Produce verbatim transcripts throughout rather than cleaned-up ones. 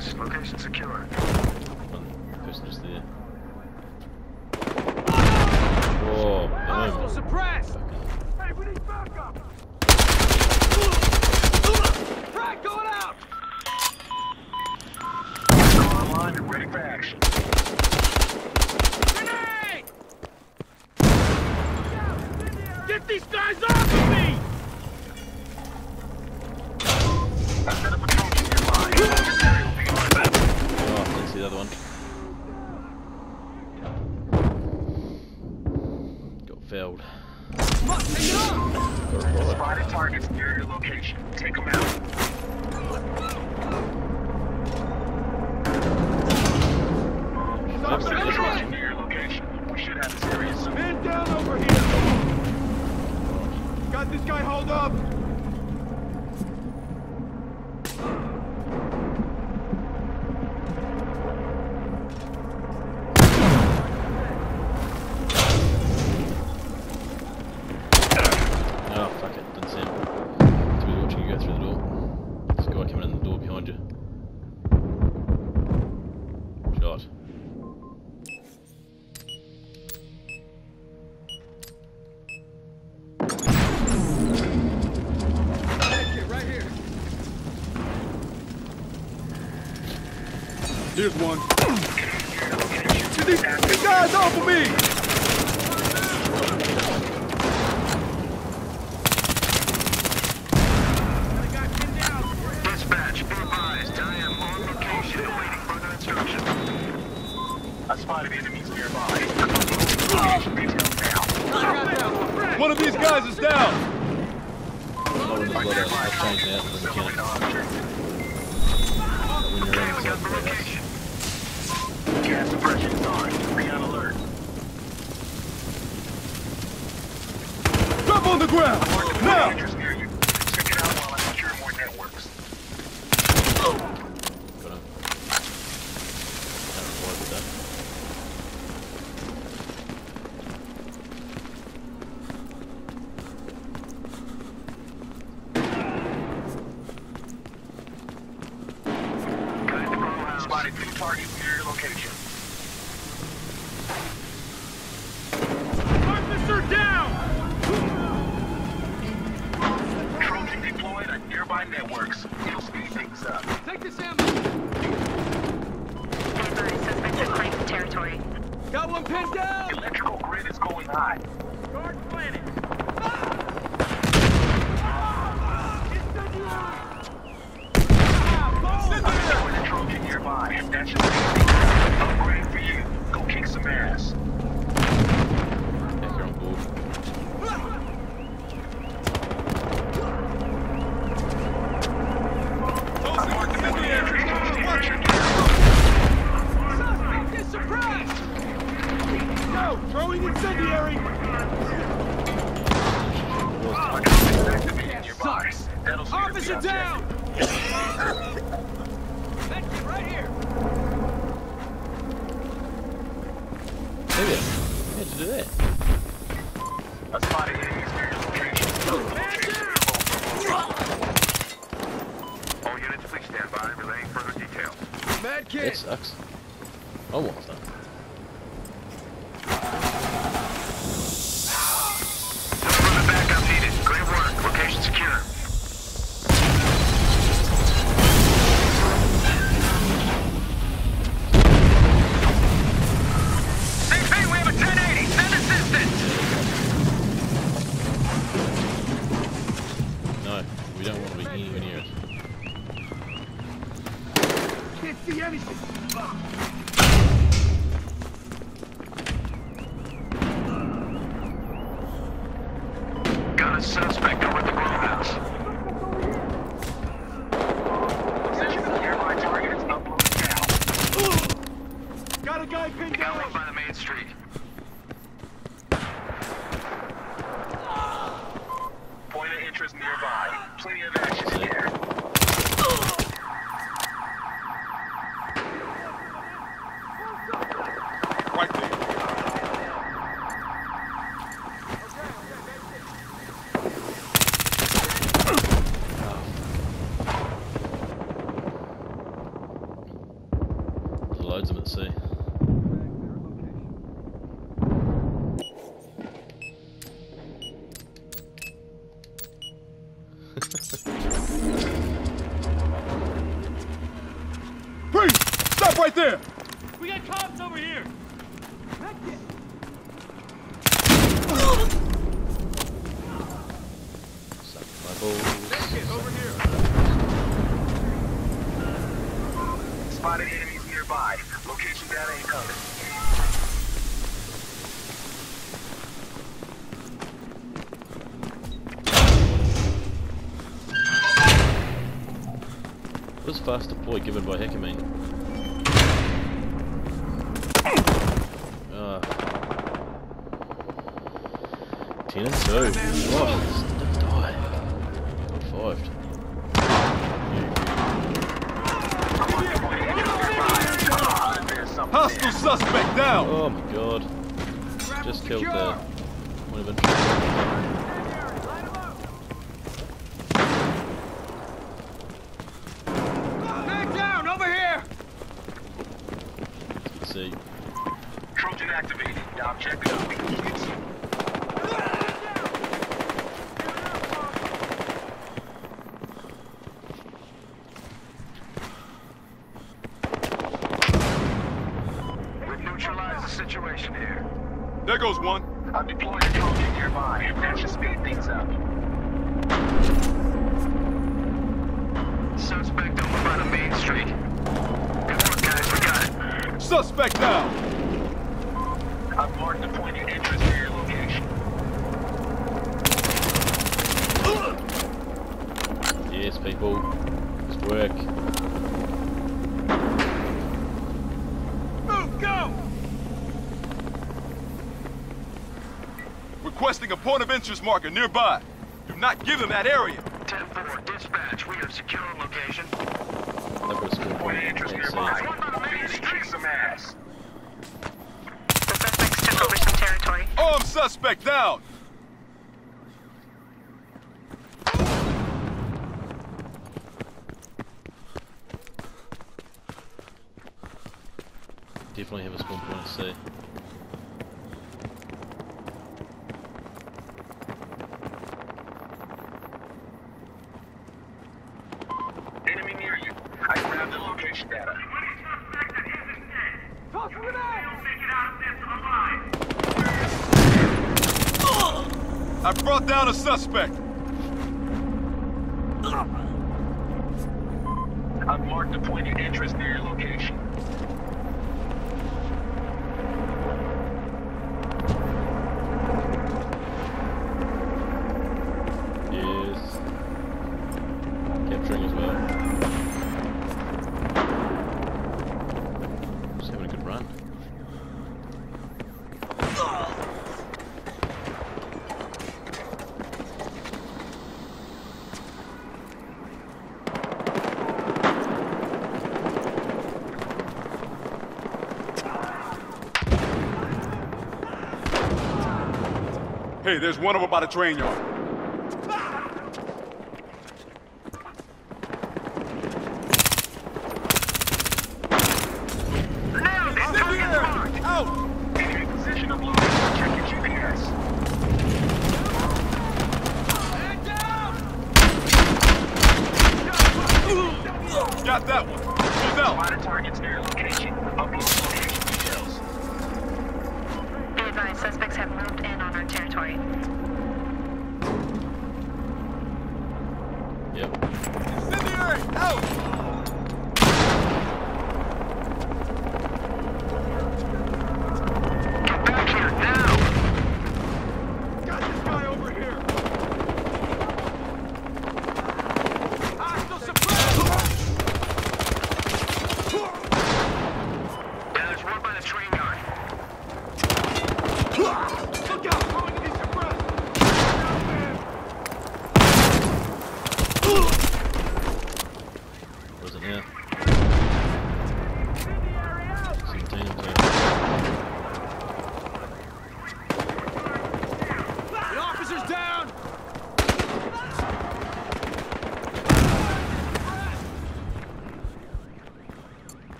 advised. Location secure. One person just there. Whoa, boom. Suppressed! Hey, we need backup! Frag going out! Go online and ready for action. Grenade! Get these guys off of me! I set up a coach nearby. Oh, didn't see the other one. Got failed. Come on, take it off! Spotted targets near your location. Take them out. Stop Send a the truck near your location. We should have this area soon. Man down over here! Got this guy hold up! Oh, fuck it, didn't see him. Too busy watching you go through the door. There's a guy coming in the door behind you. Shot. Right here. Here's one. Get these, these guys off of me! Dispatch, be advised. I am on location awaiting further instructions. I spotted enemies nearby. Location details now. One of these guys is down! Oh, we've got a I've changed now to the mechanic. When you're in the playhouse. Gas suppression is on. Be on alert. Drop on the ground! Now! Rangers near you. Check it out while I secure more networks. Got him. Can't reply with that. Guide the row house. Spotted two targets near your location. Officer down! Trojan deployed on nearby networks. It'll speed things up. Take this ammo! Stand by, suspect has claimed territory. Got one pinned down! Electrical grid is going high. Guard planet! Deployed a Trojan nearby. That should be easy. Upgrade for you. Go kick some ass. If you're on board. I marked the enemy entry station. Watch your Suspect is suppressed! Go! Throwing incendiary! activated nearby. That'll speed up the Officer objective. down! That's it right here! There we go. How'd you do that? I spotted enemies near your location. All units, please stand by. Relaying further details. Mad That kid! sucks. Almost done. Further backup needed. Great work. Location secure. C P, we have a ten eighty. Send assistance. No, we don't want to be anywhere near it. Can't see anything! Got a suspect over at the grow house. Position of nearby target is uploaded now. Got a guy pinned Got down! one by the main street. Point of interest nearby. Plenty of action in here. Right there. loads of them at sea. Freeze! Stop right there! We got cops over here! Suck my balls. Over here! Spotted enemies nearby. Location data incoming. What does fast deploy given by Hecker mean? Ah. ten and two. Oh, didn't die. Revived. Hostile suspect down! Oh my god. Just killed the point of interest. See. Trojan activated. Dom check it out. We've neutralized the situation here. There goes one. I'm deploying a Trojan nearby. That should speed things up. Suspect over by the main street. Good work, guys. We got it. Suspect down! I've marked the point of interest for your location. Yes, people. Just work. Move, go! Requesting a point of interest marker nearby. Do not give them that area. ten four, dispatch. We have secure location. They've got a score Point point. of interest Let's see. nearby. One by the main street. Some ass. The suspects took over some territory. Armed suspect down! Definitely have a spawn point at sea. Enemy near you. I grabbed the location data. I brought down a suspect. I've marked the point of interest near your location. Yes. Capturing as well. Just having a good run. Hey, there's one over by the train yard. Nailed it! Target's marked! Out! Enemy position of location. Check your G P S. Got that one. He's out. Spotted targets near your location. Upload location details. Be advised, suspects have moved in on our territory. Yep. Incendiary! Out! Get back here now! Got this guy over here. Hostile suppressed! Yeah, there's one by the train yard. Look out! Going to be suppressed!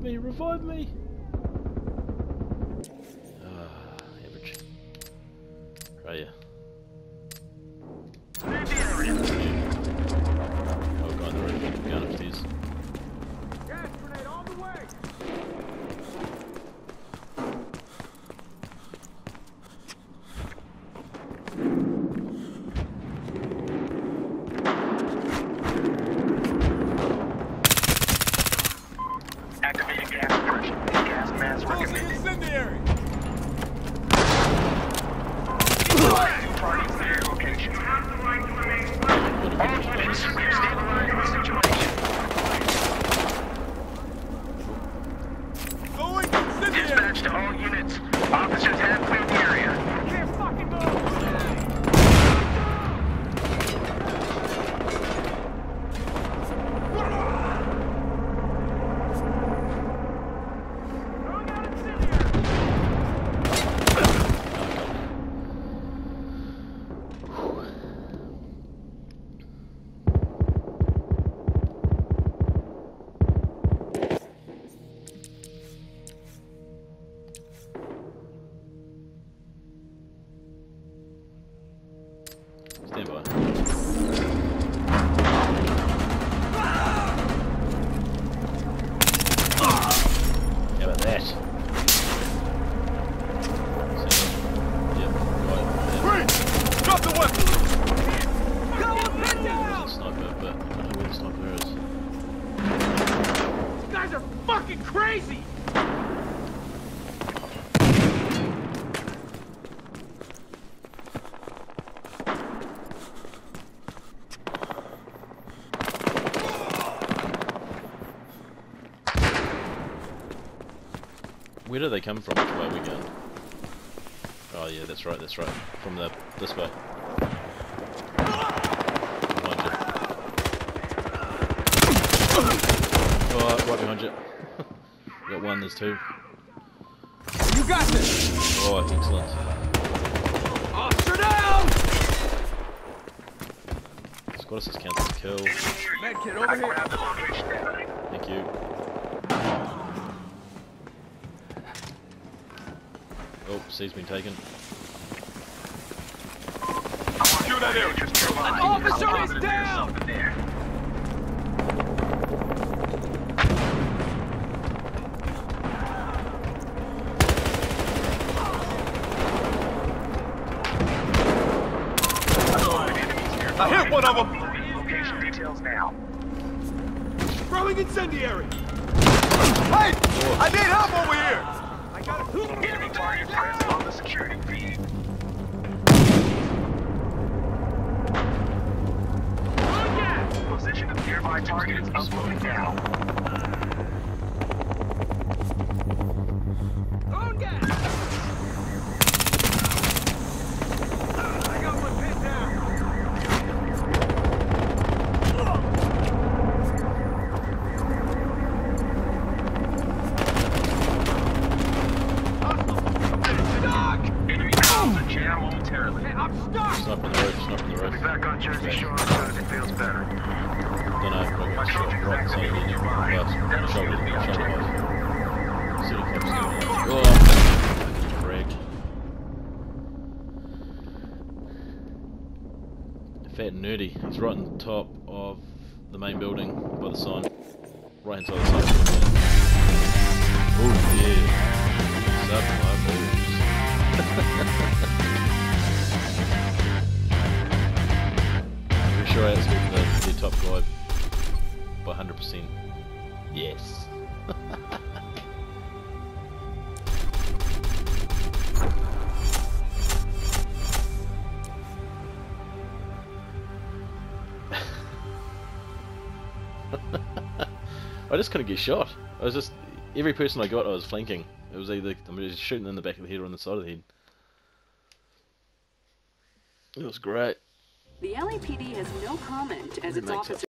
me, revive me! Ah, average. Right, yeah. Oh, guy on the roof, going upstairs. Gas grenade on the way! Activating gas suppression. Gas mask Closing recommended. incendiary! Two parties in your location. All units, we've stabilized the situation. Going incendiary! Dispatch to all units. Officers have cleared the area. Can't fucking move! Throwing out incendiary! Stand by. How about that? Yep, right. Freeze! Drop the weapon! Go up and There's down! a sniper, but I don't know where the sniper is. These guys are fucking crazy! Where do they come from? Which way are we going? Oh yeah, that's right, that's right. From the this way. Behind you. Oh, right behind you. Got one, there's two. You got this! Oh, excellent. Officer down! Squad assist counts as kill. Medkit I over here! grabbed the location tonight. Thank you. Oh, C's been taken. Secure that area! An officer is down! There. I hit one of them! Location details now. Throwing incendiary! Hey! I need help over here! I got it. Enemy target press on the security feed. Position of nearby target is uploading now. On gas! I got one pinned down. Stuck! Enemy calls a jam momentarily. Hey, I'm stuck! Sniper on the roof, sniper on the roof. Be back on Jersey Shore as soon as it feels better. Don't know, I got shot right inside the enemy. Right, shoulder, shoulder off. seventy-five percent. Oh, frag. Fat and nerdy. He's right on top of the main building by the sign. Right hand side of the sign. Oh yeah. Sub my moves. Pretty sure I outscored the, the top guy by one hundred percent. Yes. I just couldn't get shot. I was just every person I got, I was flanking. It was either I'm just shooting in the back of the head or on the side of the head. It was great. The L A P D has no comment as Who its makes it? officers